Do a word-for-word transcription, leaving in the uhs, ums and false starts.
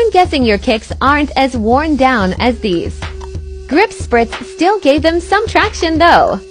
I'm guessing your kicks aren't as worn down as these. Grip spritz still gave them some traction though.